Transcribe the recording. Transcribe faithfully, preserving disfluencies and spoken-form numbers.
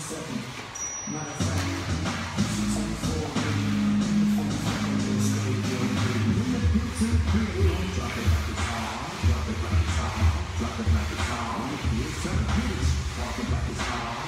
Drop it like it's hot. Drop it like it's hot. Here's some bitch. Drop it like it's hot.